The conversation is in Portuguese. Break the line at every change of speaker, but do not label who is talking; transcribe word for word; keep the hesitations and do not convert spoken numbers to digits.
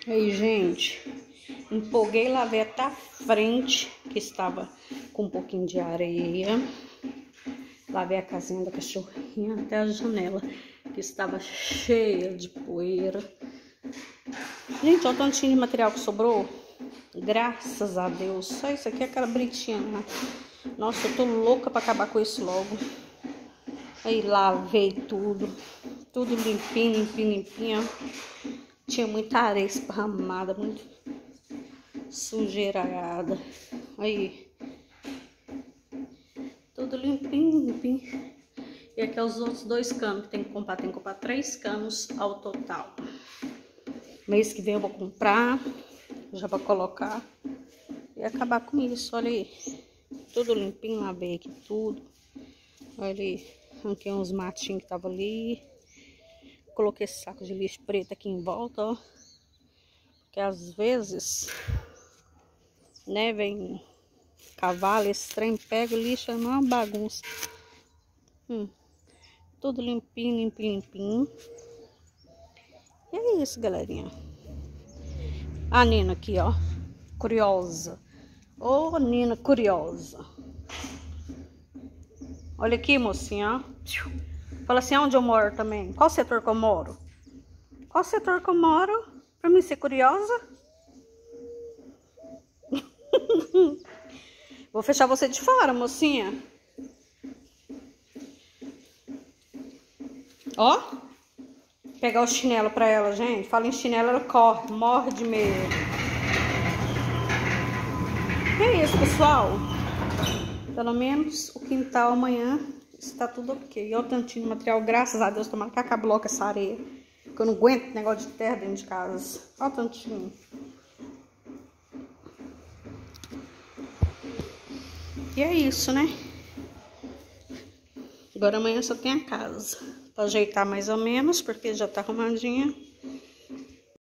Aí, gente, empolguei, lavei até a frente, que estava com um pouquinho de areia. Lavei a casinha da cachorrinha até a janela, que estava cheia de poeira. Gente, olha o tantinho de material que sobrou. Graças a Deus. Só isso aqui é aquela britinha, né? Nossa, eu tô louca pra acabar com isso logo. Aí lavei tudo. Tudo limpinho, limpinho, limpinho. Tinha muita areia esparramada, muito sujeirada. Aí. Tudo limpinho, limpinho. E aqui é os outros dois canos que tem que comprar. Tem que comprar três canos ao total. Mês que vem eu vou comprar. Já vou colocar. E acabar com isso. Olha aí. Tudo limpinho. Lavei aqui tudo. Olha ali. Arranquei uns matinhos que estavam ali. Coloquei esse saco de lixo preto aqui em volta, ó. Porque às vezes, né, vem cavalo, esse trem pega o lixo, é uma bagunça. Hum, tudo limpinho, limpinho, limpinho. E é isso, galerinha. A Nina aqui, ó, curiosa. Ô, Nina curiosa. Olha aqui, mocinha, ó. Fala assim, onde eu moro também? Qual setor que eu moro? Qual setor que eu moro? Pra mim ser curiosa? Vou fechar você de fora, mocinha. Ó. Pegar o chinelo pra ela, gente. Fala em chinelo, ela corre, morre de medo. E é isso, pessoal. Pelo menos o quintal amanhã está tudo ok. Olha o tantinho de material, graças a Deus. Tomara que acabe logo essa areia. Porque eu não aguento negócio de terra dentro de casa. Olha o tantinho. E é isso, né? Agora amanhã só tem a casa pra ajeitar mais ou menos, porque já tá arrumadinha.